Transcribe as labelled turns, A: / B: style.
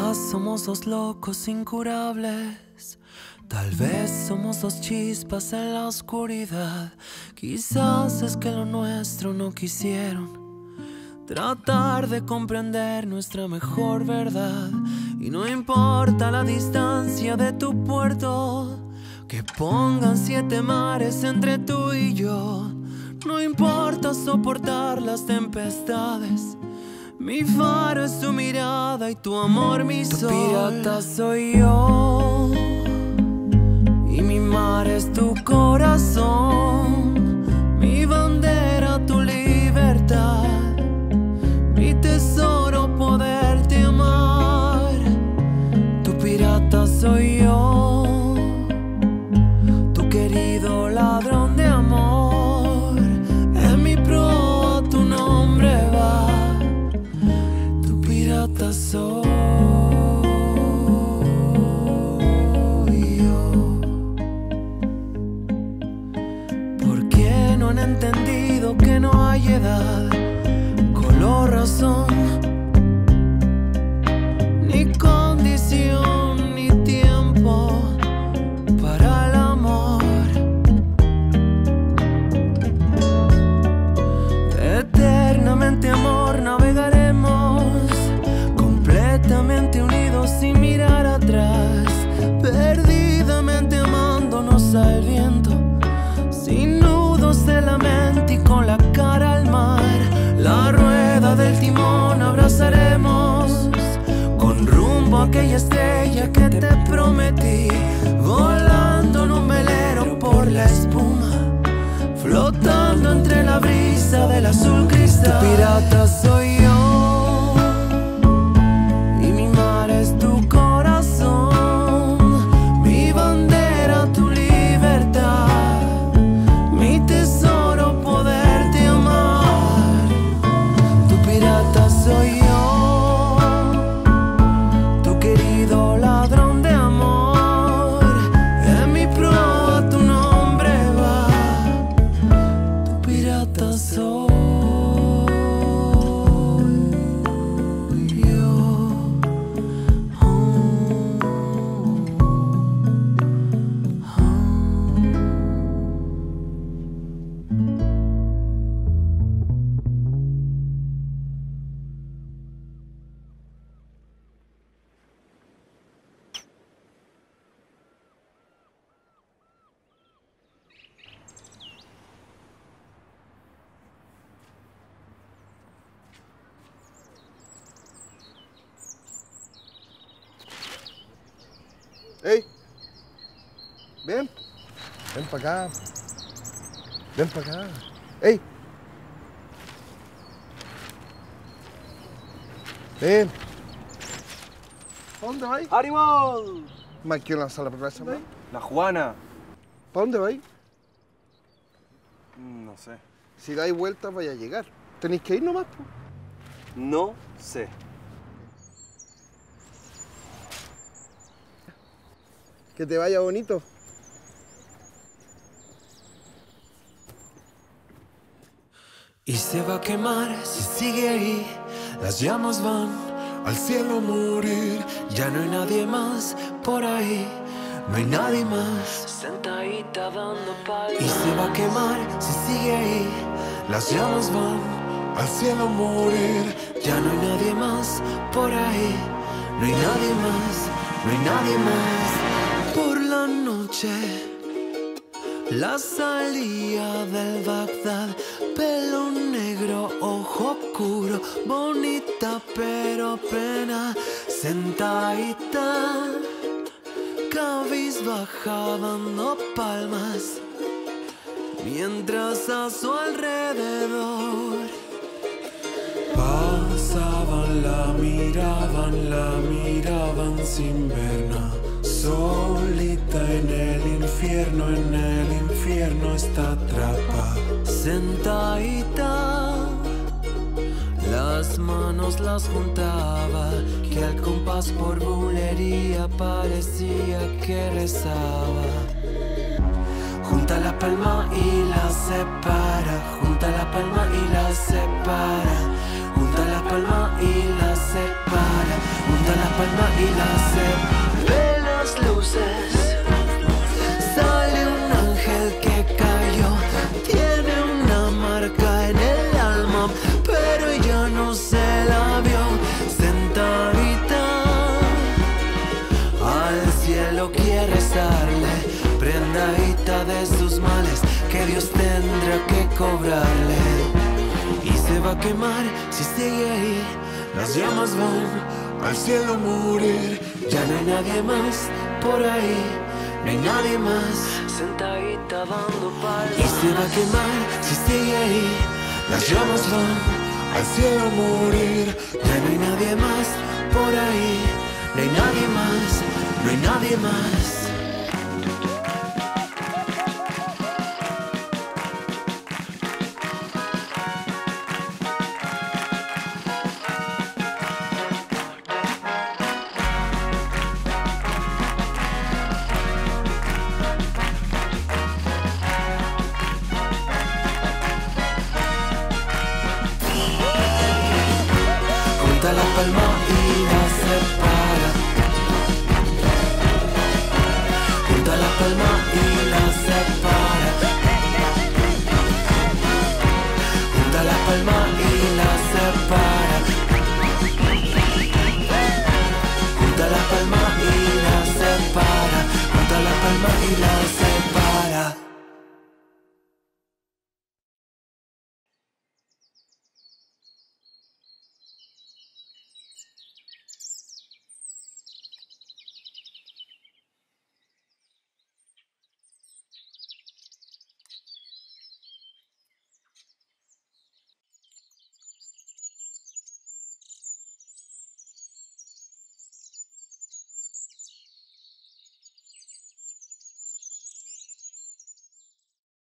A: Quizás somos dos locos incurables, tal vez somos dos chispas en la oscuridad. Quizás es que lo nuestro no quisieron tratar de comprender nuestra mejor verdad. Y no importa la distancia de tu puerto, que pongan 7 mares entre tú y yo. No importa soportar las tempestades, mi faro es tu mirada y tu amor mi sol. Tu pirata soy yo y mi mar es tu corazón, mi bandera tu libertad, mi tesoro poderte amar. Tu pirata soy yo, tu querido ladrón de amor, en mi proa tu nombre va. Tu pirata soy yo. ¿Por qué no han entendido que no hay edad, color, razón, ni condición, ni tiempo para el amor? Eternamente amor navegaremos, completamente unidos sin mirar atrás, perdidamente amándonos al viento, sin nudos de la mente y con la cara al mar. La rueda del timón abrazaremos, con rumbo a aquella estrella que te prometí, volando en un velero por la espuma, flotando entre la brisa del azul cristal. Tu pirata soy yo y mi mar es tu corazón, mi bandera tu libertad, mi tesoro poderte amar. Tu pirata soy yo, tu querido ladrón de amor, en mi proa tu nombre va. Tu pirata soy yo.
B: ¡Ey! Ven. Ven para acá. Ven para acá. ¡Ey! Ven. ¿Para dónde vais?
C: ¡Animal!
B: ¿Más que una sala para ¿Para
C: La Juana.
B: dónde vais?
C: No sé.
B: Si dais vueltas vais a llegar. Tenéis que ir nomás, po.
C: No sé.
B: Que te vaya bonito.
A: Y se va a quemar si sigue ahí, las llamas van al cielo a morir. Ya no hay nadie más por ahí, no hay nadie más sentadita dando palos. Y se va a quemar si sigue ahí, las llamas van al cielo a morir. Ya no hay nadie más por ahí, no hay nadie más, no hay nadie más. Por la noche la salía del Bagdad, pelo negro, ojo oscuro, bonita pero pena, sentadita, cabizbaja dando palmas, mientras a su alrededor pasaban, la miraban sin ver nada. Solita en el infierno está atrapada, sentadita, las manos las juntaba, que al compás por bulería parecía que rezaba. Junta la palma y la separa, junta la palma y la separa, junta la palma y la separa. separa, junta la palma y la separa. Ve las luces, sale un ángel que cayó, tiene una marca en el alma, pero ella no se la vio. Sentadita al cielo quiere rezarle, prendadita de sus males que Dios tendrá que cobrarle. Y se va a quemar si sigue ahí, las llamas van al cielo a morir. Ya no hay nadie más por ahí, no hay nadie más. Sentadita dando palmas. Y se va a quemar si sigue ahí, las llamas van al cielo a morir. Ya no hay nadie más por ahí, no hay nadie más, no hay nadie más. Junta la palma y la separa. Junta la palma y la separa. Junta la palma y la separa. Junta la palma y la separa. Junta la palma y la